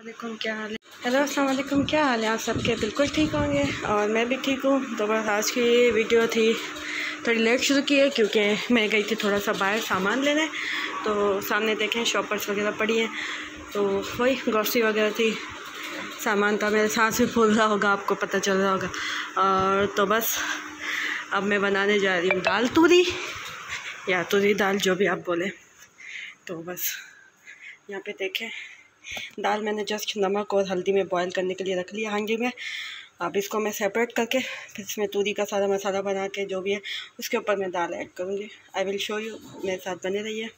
वालेकुम, क्या हाल है? हेलो, अस्सलाम वालेकुम, क्या हाल है? आप सबके बिल्कुल ठीक होंगे और मैं भी ठीक हूँ। तो बस आज की वीडियो थी थोड़ी लेट शुरू की है क्योंकि मैं गई थी थोड़ा सा बाहर सामान लेने। तो सामने देखें शॉपर्स वगैरह पड़ी हैं, तो वही ग्रॉसरी वगैरह थी, सामान था। मेरे सांस भी फूल रहा होगा, आपको पता चल रहा होगा। और तो बस अब मैं बनाने जा रही हूँ दाल तूरी या तूरी दाल, जो भी आप बोलें। तो बस यहाँ पे देखें, दाल मैंने जस्ट नमक और हल्दी में बॉईल करने के लिए रख लिया हांडी में। अब इसको मैं सेपरेट करके फिर इसमें तूरी का सारा मसाला बना के जो भी है उसके ऊपर मैं दाल ऐड करूँगी। आई विल शो यू, मेरे साथ बने रहिए।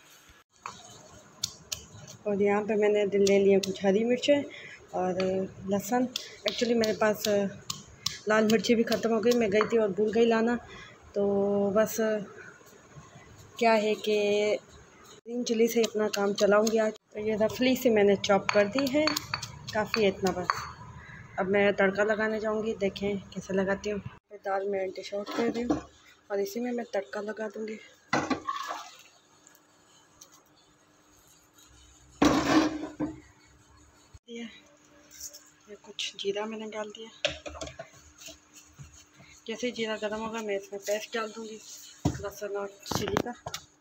और यहाँ पे मैंने ले लिए कुछ हरी मिर्चें और लहसुन। एक्चुअली मेरे पास लाल मिर्ची भी ख़त्म हो गई, मैं गई थी और भूल गई लाना। तो बस क्या है कि ग्रीन चिली से अपना काम चलाऊँगी आज। तो ये रफली से मैंने चॉप कर दी है, काफ़ी है इतना बस। अब मैं तड़का लगाने जाऊँगी, देखें कैसे लगाती हूँ। दाल में डिश आउट कर रही हूँ और इसी में मैं तड़का लगा दूँगी। ये कुछ जीरा मैंने डाल दिया। जैसे जीरा गर्म होगा मैं इसमें पेस्ट डाल दूँगी लहसुन और चिली का।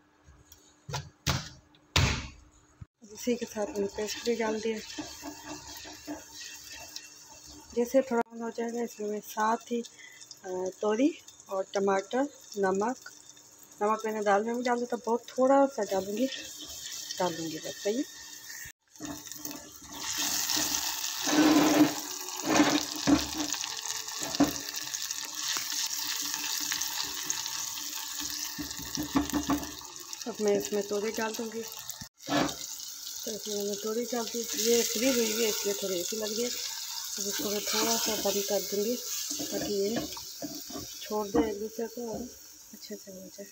इसी के साथ मैंने पेस्ट भी डाल दिया। जैसे थोड़ा हो जाएगा इसमें मैं साथ ही तोरी और टमाटर, नमक मैंने दाल में भी डाल दिया था, बहुत थोड़ा सा डालूँगी बस। सही अब मैं इसमें तोरी डाल दूँगी। तो इसमें मैंने तोरी डाल दी, ये फ्री हुई है इसलिए थोड़ी ऐसी लग रही है। तो इसको मैं थोड़ा सा बंद कर दूँगी ताकि ये छोड़ दे एक दूसरे को और अच्छे से हो जाए।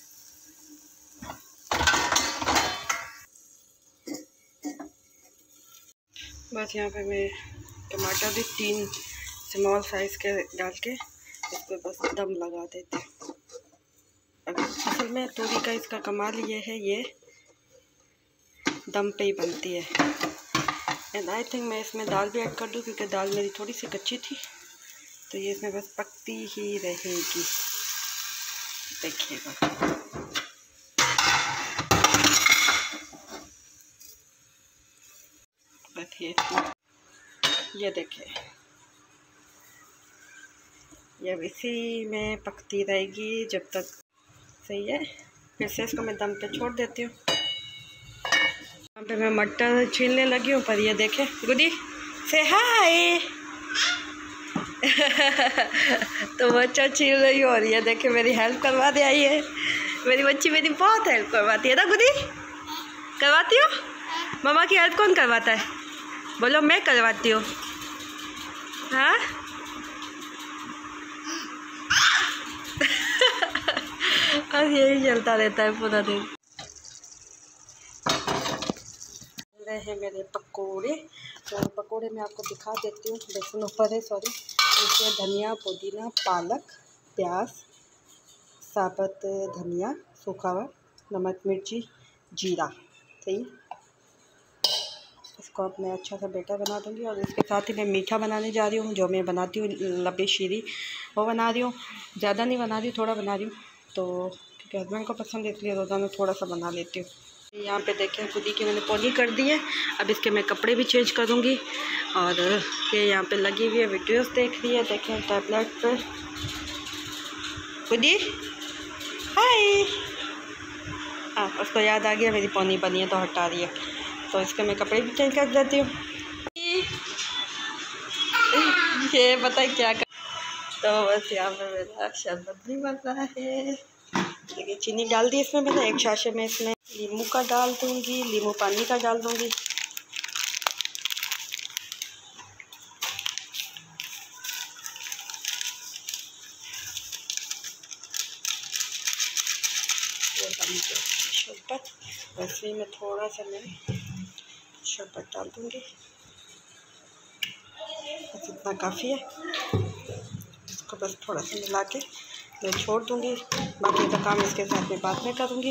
बस यहाँ पे मैं टमाटर भी 3 स्मॉल साइज़ के डाल के इसको बस दम लगा देते हैं। असल में तोरी का इसका कमाल ये है, ये दम पे ही बनती है। एंड आई थिंक मैं इसमें दाल भी ऐड कर दूँ क्योंकि दाल मेरी थोड़ी सी कच्ची थी, तो ये इसमें बस पकती ही रहेगी। देखिएगा, ये देखिए, ये इसी में पकती रहेगी जब तक। सही है, फिर से इसको मैं दम पे छोड़ देती हूँ। यहाँ पे मैं मटर छीलने लगी हूँ, पर ये देखें गुडी से हाय तो बच्चा छील रही हो और ये देखे मेरी हेल्प करवा दे आई है। मेरी बच्ची मेरी बहुत हेल्प करवाती है ना गुडी, करवाती हो? मम्मा की हेल्प कौन करवाता है? बोलो, मैं करवाती हूँ। हाँ बस यही चलता रहता है पूरा दिन। रहे हैं मेरे पकोड़े, तो पकोड़े मैं आपको दिखा देती हूँ। बेसन ऊपर है, सॉरी। इसमें धनिया, पुदीना, पालक, प्याज, साबुत धनिया, सूखा हुआ नमक, मिर्ची, जीरा। सही, इसको अब मैं अच्छा सा बेटर बना दूँगी। और इसके साथ ही मैं मीठा बनाने जा रही हूँ, जो मैं बनाती हूँ लब्बी शीरी, वो बना रही हूँ। ज़्यादा नहीं बना रही, थोड़ा बना रही हूँ, तो क्योंकि हस्बैंड को पसंद है इसलिए रोज़ाना थोड़ा सा बना लेती हूँ। यहाँ पे देखें खुदी की मैंने पोनी कर दी है। अब इसके मैं कपड़े भी चेंज करूँगी। और ये यहाँ पे लगी हुई है, वीडियोस देख रही है। देखें टैबलेट पर खुदी, हाय। हाँ, उसको याद आ गया मेरी पोनी बनी है तो हटा रही है, तो इसके मैं कपड़े भी चेंज कर देती हूँ। ये पता है क्या कर, तो बस यहाँ पे मेरा शरबत भी बन रहा है। देखिए चीनी डाल दी इसमें मैंने, एक शाशे में इसमें नींबू का डाल दूँगी, नींबू पानी का डाल दूँगी। शरबत, वैसे में थोड़ा सा मैं शरबत डाल दूँगी, बस इतना काफ़ी है। इसको बस थोड़ा सा मिला के मैं छोड़ दूँगी, बाकी का काम इसके साथ में बाद में करूँगी।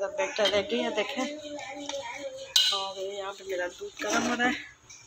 इधर बेटा रेडी है देखें। और यहाँ पे मेरा दूध गर्म हो रहा है।